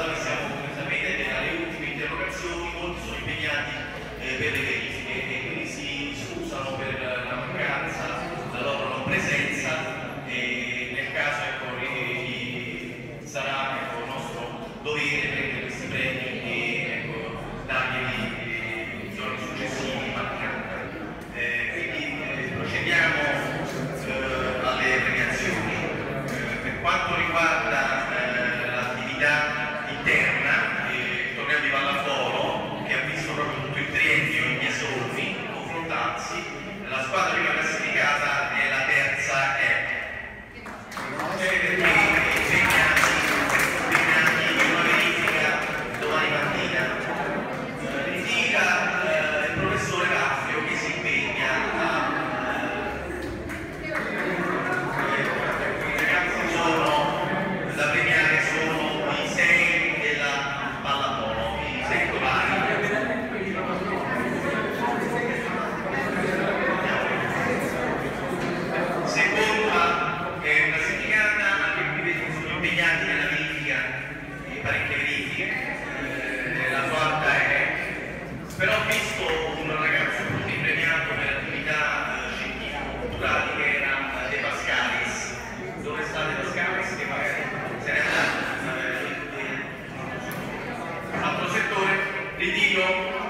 dato che siamo, come sapete, alle ultime interrogazioni, molti sono impegnati per le verifiche e quindi si scusano per la mancanza, la loro non presenza, e nel caso sarà nostro dovere prendere questi premi e darglieli i giorni successivi. Quindi procediamo alle premiazioni. Per quanto riguarda l'attività interna, il torneo di pallavolo, che ha visto proprio tutto il triennio in Biasoni confrontarsi, la squadra prima classificata è la terza E. Perché impegnati in una verifica domani mattina. Ritira il professore Raffio, che si impegna da premiare sono i 6 della pallavolo, i 6 titolari. Seconda è classificata, anche qui sono impegnati nella verifica, in parecchie verifiche. La quarta è, però ho visto un ragazzo premiato per attività scientifico-culturali che era De Pascalis. Dove sta De Pascalis? Che magari se n'è andato. Altro settore, ritiro